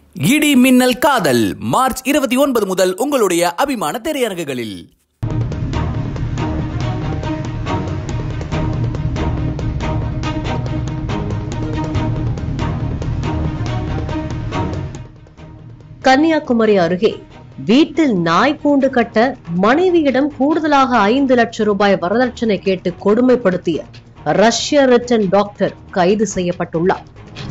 இடி மின்னல் காதல் மார்ச் 29 முதல் உங்களுடைய அபிமான திரையரங்குகளில். கன்னியாகுமரி அருகே வீட்டில் நாய் கூண்டு கட்ட மனைவியிடம் கூடுதலாக 5 லட்சம் ரூபாய் வரதட்சணை கேட்டு கொடுமைப்படுத்திய ரஷ்ய ரிட்டன் டாக்டர் கைது செய்யப்பட்டுள்ளார்.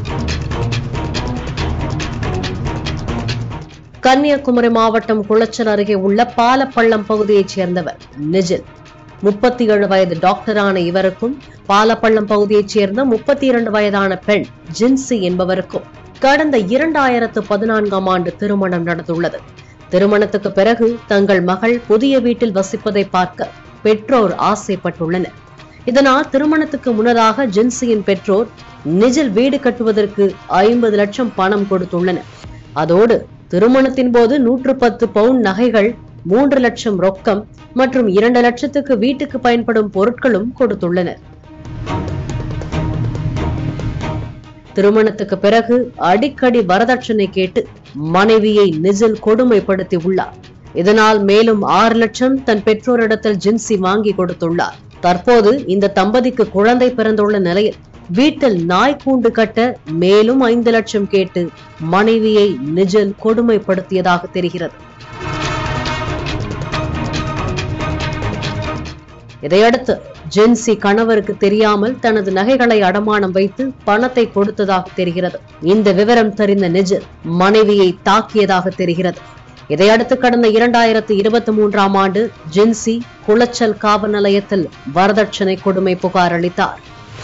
கன்னியாகுமரி மாவட்டம் குளச்சல் அருகே உள்ள பாலப்பள்ளம் பகுதியைச் சேர்ந்தவர் நிஜில். 37 வயது டாக்டரான இவருக்கும் பாலப்பள்ளம் பகுதியைச் சேர்ந்த 32 வயதான பெண் ஜின்சி என்பவருக்கும் கடந்த 2014ஆம் ஆண்டு திருமணம் நடந்துள்ளது. திருமணத்துக்கு பிறகு தங்கள் மகள் புதிய வீட்டில் வசிப்பதை பார்க்க பெற்றோர் ஆசைப்பட்டுள்ளனர். இதனால் திருமணத்துக்கு முன்னதாக ஜின்சியின் பெற்றோர் நிஜில் வீடு கட்டுவதற்கு 50 லட்சம் பணம் கொடுத்துள்ளனர். அதோடு திருமணத்தின் போது 110 பவுண்ட் நகைகள், 3 லட்சம் ரொக்கம் மற்றும் 2 லட்சத்துக்கு வீட்டுக்கு பயன்படும் பொருட்களும் கொடுத்துள்ளனர். திருமணத்துக்கு பிறகு அடிக்கடி வரதட்சணை கேட்டு மனைவியை நிஜில் கொடுமைப்படுத்தி உள்ளார். இதனால் மேலும் 6 லட்சம் தன் பெற்றோரிடத்தில் ஜின்சி வாங்கி கொடுத்துள்ளார். தற்போது இந்த தம்பதிக்கு குழந்தை பிறந்துள்ள நிலையில் வீட்டில் நாய் கூண்டு கட்ட மேலும் 5 லட்சம் கேட்டு மனைவியை நிஜில் கொடுமைப்படுத்தியதாக தெரிகிறது. இதையடுத்து ஜின்சி கணவருக்கு தெரியாமல் தனது நகைகளை அடமானம் வைத்து பணத்தை கொடுத்ததாக தெரிகிறது. இந்த விவரம் தெரிந்த நிஜில் மனைவியை தாக்கியதாக தெரிகிறது. இதையடுத்து கடந்த 2023ஆம் ஆண்டு ஜின்சி குளச்சல் காவல் நிலையத்தில் வரதட்சணை கொடுமை புகார் அளித்தார்.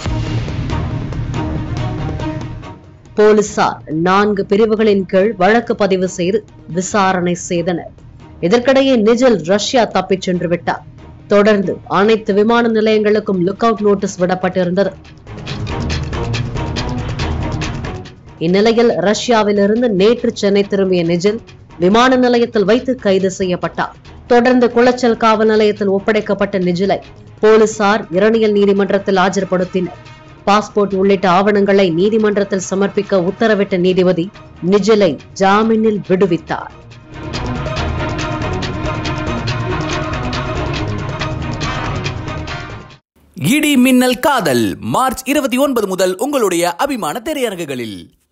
போலீசார் 4 பிரிவுகளின் கீழ் வழக்கு பதிவு செய்து விசாரணை செய்தனர். இதற்கிடையே நிஜில் ரஷ்யா தப்பிச் சென்று விட்டார். தொடர்ந்து அனைத்து விமான நிலையங்களுக்கும் லுக் அவுட் நோட்டீஸ் விடப்பட்டிருந்தது. இந்நிலையில் ரஷ்யாவிலிருந்து நேற்று சென்னை திரும்பிய நிஜில் விமான நிலையத்தில் வைத்து கைது செய்யப்பட்டார். தொடர்ந்து குளச்சல் காவல் நிலையத்தில் ஒப்படைக்கப்பட்ட நிஜிலை போலீசார் இரணியல் நீதிமன்றத்தில் ஆஜர்படுத்தினர். பாஸ்போர்ட் உள்ளிட்ட ஆவணங்களை நீதிமன்றத்தில் சமர்ப்பிக்க உத்தரவிட்ட நீதிபதி நிஜிலை ஜாமீனில் விடுவித்தார். இடி மின்னல் காதல் மார்ச் 29 முதல் உங்களுடைய அபிமான திரையரங்குகளில்.